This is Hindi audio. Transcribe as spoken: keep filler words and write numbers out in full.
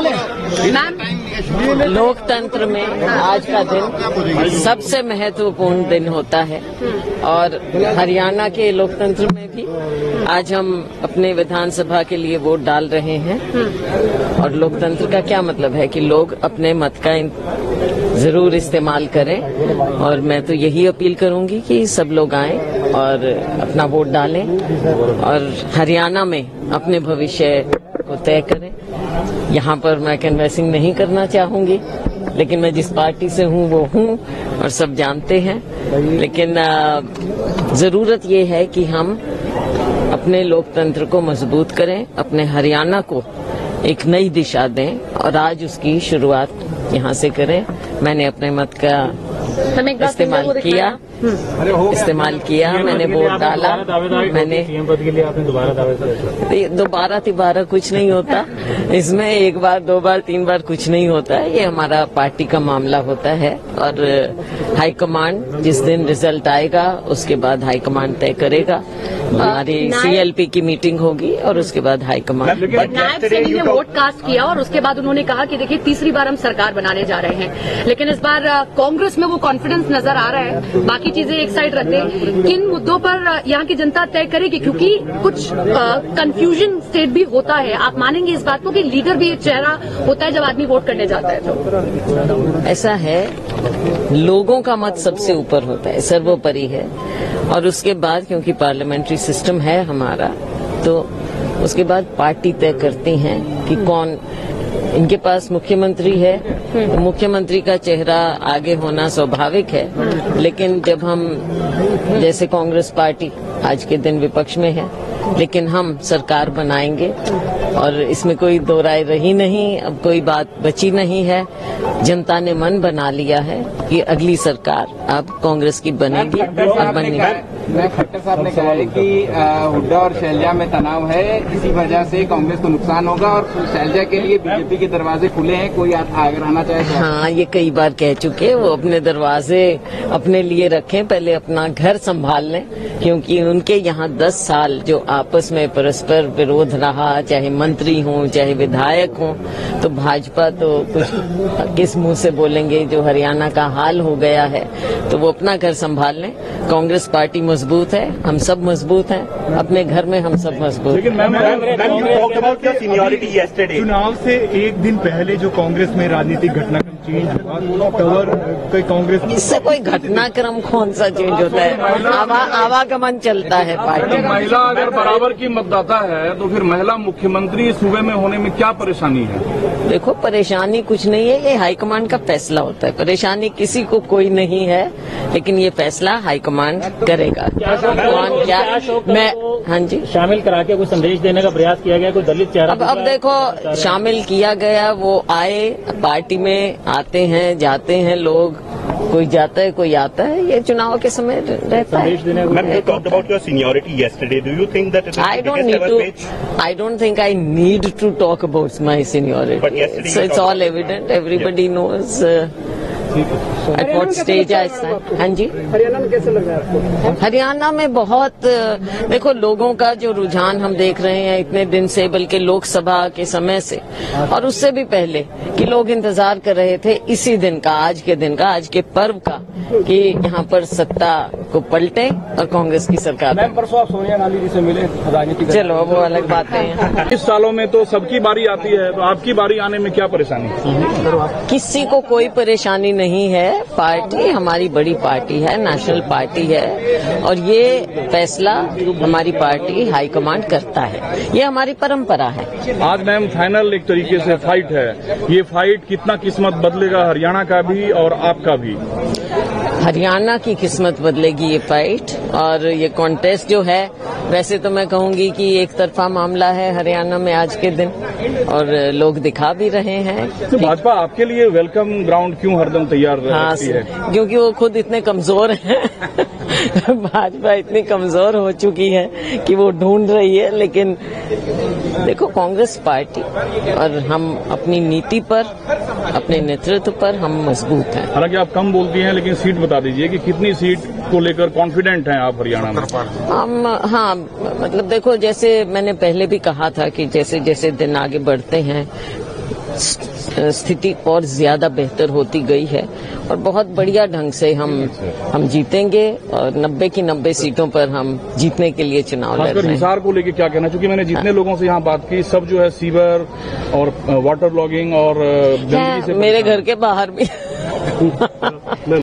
मैम, लोकतंत्र में आज का दिन सबसे महत्वपूर्ण दिन होता है और हरियाणा के लोकतंत्र में भी आज हम अपने विधानसभा के लिए वोट डाल रहे हैं। और लोकतंत्र का क्या मतलब है कि लोग अपने मत का जरूर इस्तेमाल करें और मैं तो यही अपील करूंगी कि सब लोग आएं और अपना वोट डालें और हरियाणा में अपने भविष्य को तय करें। यहाँ पर मैं कैनवैसिंग नहीं करना चाहूंगी, लेकिन मैं जिस पार्टी से हूँ वो हूँ और सब जानते हैं। लेकिन जरूरत ये है कि हम अपने लोकतंत्र को मजबूत करें, अपने हरियाणा को एक नई दिशा दें और आज उसकी शुरुआत यहाँ से करें। मैंने अपने मत का इस्तेमाल किया इस्तेमाल किया मैंने वोट डाला। मैंने सीएम पद के लिए आपने दोबारा दावे दोबारा तिबारा कुछ नहीं होता इसमें, एक बार दो बार तीन बार कुछ नहीं होता है। ये हमारा पार्टी का मामला होता है और हाईकमांड जिस दिन रिजल्ट आएगा उसके बाद हाईकमांड तय करेगा। हमारी सीएलपी की मीटिंग होगी और उसके बाद हाईकमांड। नायब सेनी ने वोट कास्ट किया और उसके बाद उन्होंने कहा कि देखिए तीसरी बार हम सरकार बनाने जा रहे हैं, लेकिन इस बार कांग्रेस में वो कॉन्फिडेंस नजर आ रहा है। बाकी चीजें एक साइड रखते, किन मुद्दों पर यहाँ की जनता तय करेगी, क्योंकि कुछ कंफ्यूजन स्टेट भी होता है। आप मानेंगे इस बात को कि लीडर भी एक चेहरा होता है जब आदमी वोट करने जाता है तो? ऐसा है, लोगों का मत सबसे ऊपर होता है, सर्वोपरि है। और उसके बाद क्योंकि पार्लियामेंट्री सिस्टम है हमारा, तो उसके बाद पार्टी तय करती हैं कि कौन इनके पास मुख्यमंत्री है। तो मुख्यमंत्री का चेहरा आगे होना स्वाभाविक है, लेकिन जब हम जैसे कांग्रेस पार्टी आज के दिन विपक्ष में है, लेकिन हम सरकार बनाएंगे और इसमें कोई दो राय रही नहीं, अब कोई बात बची नहीं है। जनता ने मन बना लिया है कि अगली सरकार अब कांग्रेस की बनेगी और बनेगी। मैं खट्टर साहब ने कहा है कि हुड्डा और शैलजा में तनाव है, इसी वजह से कांग्रेस को नुकसान होगा और शैलजा के लिए बीजेपी के दरवाजे खुले हैं, कोई अगर आना चाहे तो। हाँ, ये कई बार कह चुके, वो अपने दरवाजे अपने लिए रखें, पहले अपना घर संभाल लें, क्योंकि उनके यहाँ दस साल जो आपस में परस्पर विरोध रहा, चाहे मंत्री हों चाहे विधायक हों, तो भाजपा तो कुछ किस मुंह से बोलेंगे, जो हरियाणा का हाल हो गया है। तो वो अपना घर संभाल लें। कांग्रेस पार्टी मजबूत है, हम सब मजबूत हैं, अपने घर में हम सब मजबूत। लेकिन मैम, चुनाव से एक दिन पहले जो कांग्रेस में राजनीतिक घटनाक्रम चेंज हुआ, कवर कोई कांग्रेस, इससे कोई घटनाक्रम कौन सा चेंज होता है? आवा, आवागमन चलता है पार्टी। महिला अगर बराबर की मतदाता है तो फिर महिला मुख्यमंत्री सूबे में होने में क्या परेशानी है? देखो, परेशानी कुछ नहीं है, ये हाईकमांड का फैसला होता है। परेशानी किसी को कोई नहीं है, लेकिन ये फैसला हाईकमांड करेगा। कौन क्या, मैं हाँ जी शामिल करा के कुछ संदेश देने का प्रयास किया गया, कोई दलित चेहरा? अब अब देखो, शामिल किया गया, वो आए, पार्टी में आते हैं जाते हैं लोग, कोई जाता है कोई आता है, ये चुनाव के समय रहता है। I don't need to. I don't think I need to talk about my seniority. It's, it's all evident. Everybody knows uh, at what stage I stand. हाँ जी, हरियाणा में कैसे लग रहा है आपको? हरियाणा में बहुत, देखो, लोगों का जो रुझान हम देख रहे हैं इतने दिन से, बल्कि लोकसभा के समय से और उससे भी पहले, कि लोग इंतजार कर रहे थे इसी दिन का, आज के दिन का, आज के पर्व का, कि यहाँ पर सत्ता को पलटे और कांग्रेस की सरकार। मैम, परसों आप सोनिया गांधी जी से मिले, राजनीति, चलो वो अलग बातें हैं। इस सालों में तो सबकी बारी आती है, तो आपकी बारी आने में क्या परेशानी है? किसी को कोई परेशानी नहीं है। पार्टी हमारी बड़ी पार्टी है, नेशनल पार्टी है, और ये फैसला हमारी पार्टी हाईकमांड करता है, ये हमारी परंपरा है। आज मैम फाइनल एक तरीके से फाइट है, ये फाइट कितना किस्मत बदलेगा हरियाणा का भी और आपका भी? हरियाणा की किस्मत बदलेगी ये फाइट, और ये कॉन्टेस्ट जो है, वैसे तो मैं कहूंगी कि एक तरफा मामला है हरियाणा में आज के दिन, और लोग दिखा भी रहे हैं। तो भाजपा आपके लिए वेलकम ग्राउंड क्यों हरदम तैयार रहती है? क्योंकि वो खुद इतने कमजोर हैं भाजपा इतनी कमजोर हो चुकी है कि वो ढूंढ रही है। लेकिन देखो, कांग्रेस पार्टी और हम अपनी नीति पर, अपने नेतृत्व पर हम मजबूत हैं। हालांकि आप कम बोलती हैं, लेकिन सीट बता दीजिए कि कितनी सीट को लेकर कॉन्फिडेंट हैं आप हरियाणा में? हम, हाँ, मतलब देखो, जैसे मैंने पहले भी कहा था कि जैसे जैसे दिन आगे बढ़ते हैं स्थिति और ज्यादा बेहतर होती गई है और बहुत बढ़िया ढंग से हम हम जीतेंगे और नब्बे की नब्बे सीटों पर हम जीतने के लिए चुनाव लड़ खासकर रहे हैं। हिसार को लेके क्या कहना, क्योंकि मैंने जितने लोगों से यहाँ बात की सब जो है सीवर और वाटर लॉगिंग और गंदगी से मेरे घर के बाहर भी